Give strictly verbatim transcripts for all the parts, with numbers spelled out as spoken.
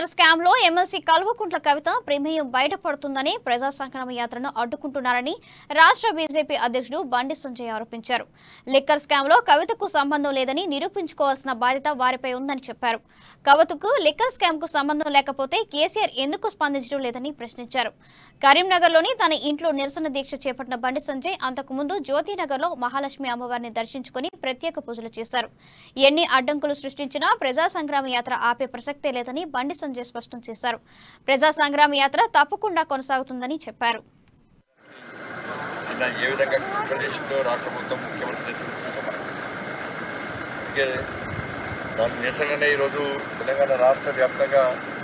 Liquor scam లో MLC Kalvakuntla Kavitha ప్రమేయం బయటపడుతుందని ప్రజా సంగ్రామ యాత్రను అడ్డుకుంటున్నారని రాష్ట్ర బీజేపీ అధ్యక్షుడు బండి సంజయ్ ఆరోపించారు. లిక్కర్ స్కామ్ లో కవితకు సంబంధం లేదని నిరూపించుకోవాల్సిన బాధ్యత వారిపై ఉందని చెప్పారు. కవితకు లిక్కర్ స్కామ్ కు సంబంధం లేకపోతే కేసీఆర్ ఎందుకు స్పందించడం లేదని ప్రశ్నించారు. కరీంనగర్ లోని తన ఇంట్లో నిరసన దీక్ష చేపట్టిన బండి సంజయ్ అంతకుముందు జ్యోతినగర్ లో మహాలక్ష్మి అమ్మవారిని దర్శించుకుని ప్రత్యేక పూజలు చేశారు. ఎన్ని అడ్డంకులు సృష్టించినా ప్రజా సంగ్రామ యాత్ర ఆపే ప్రసక్తే లేదని బండి సంజయ్ స్పష్టం చేశారు. ప్రజా సంగ్రామ యాత్ర తప్పకుండా కొనసాగుతుందని చెప్పారు. ఈరోజు తెలంగాణ రాష్ట్ర వ్యాప్తంగా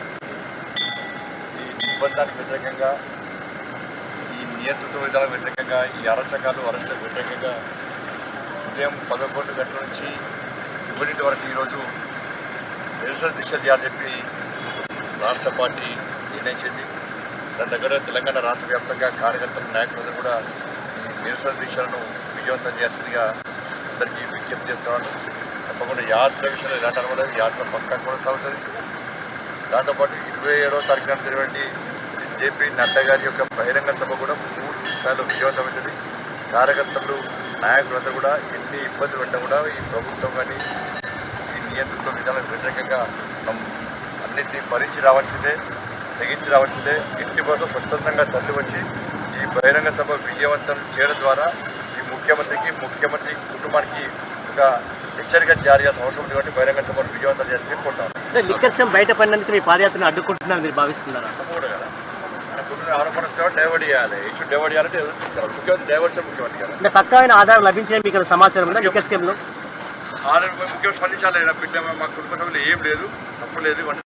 ఈ నిర్బంధానికి వ్యతిరేకంగా, ఈ నియంత్రిత విధాలకు వ్యతిరేకంగా, ఈ అరచకాలు అరెస్టులకు వ్యతిరేకంగా ఉదయం పదకొండు గంటల నుంచి ఇప్పటి వరకు ఈరోజు నిరసన దీక్ష చేయాలని చెప్పి రాష్ట్ర పార్టీ నిర్ణయించింది. దాని దగ్గర తెలంగాణ రాష్ట్ర వ్యాప్తంగా కార్యకర్తలు నాయకులందరూ కూడా నిరసన దీక్షలను విజయవంతం చేయాల్సిందిగా అందరికీ విజ్ఞప్తి చేస్తున్నాను. తప్పకుండా యాత్ర విషయంలో ఎలాంటి అనుకోలేదు, యాత్ర పక్కా కొనసాగుతుంది. దాంతోపాటు ఇరవై ఏడవ తారీఖున జరిగినటువంటి జేపీ నడ్డా గారి యొక్క బహిరంగ సభ కూడా పూర్తి స్థాయిలో విజయవంతమైంది. కార్యకర్తలు నాయకులందరూ కూడా ఎన్ని ఇబ్బందులు పెట్టినా కూడా ఈ ప్రభుత్వం కానీ ఈ నియంత్రిత విధానాలకు వ్యతిరేకంగా అన్నింటినీ భరించి రావాల్సిందే, తెగించి రావాల్సిందే. ఇంటి కోసం స్వచ్ఛందంగా తరలి వచ్చి ఈ బహిరంగ సభ విజయవంతం చేయడం ద్వారా ఈ ముఖ్యమంత్రికి ముఖ్యమంత్రి కుటుంబానికి ఒక హెచ్చరిక జారీ చేయాల్సిన అవసరం ఉంది. కాబట్టి బహిరంగ సభను విజయవంతం చేసి కోరుతాను. లిక్కర్ స్కామ్ బయటపడినందుకు మీ పాదయాత్రను అడ్డుకుంటున్నారు మీరు భావిస్తున్నారా? తప్పకూడదు కదా, కుటుంబ ఆరోపణ డైవర్ట్ చేయాలి. ఇష్యూ డైవర్ట్ చేయాలంటే ఎదురు తీసుకోవాలి. ముఖ్యమంత్రి డైవర్షన్ ముఖ్యమంత్రి కదా. అంటే పక్కామైన ఆధారం లభించే మీకు సమాచారం ఉందా లిక్కర్ స్కామ్లో? ఆరోగ్య ముఖ్యం స్పందించాలి. బిడ్డ మా కుటుంబ సభ్యులు ఏం లేదు, తప్పు లేదు.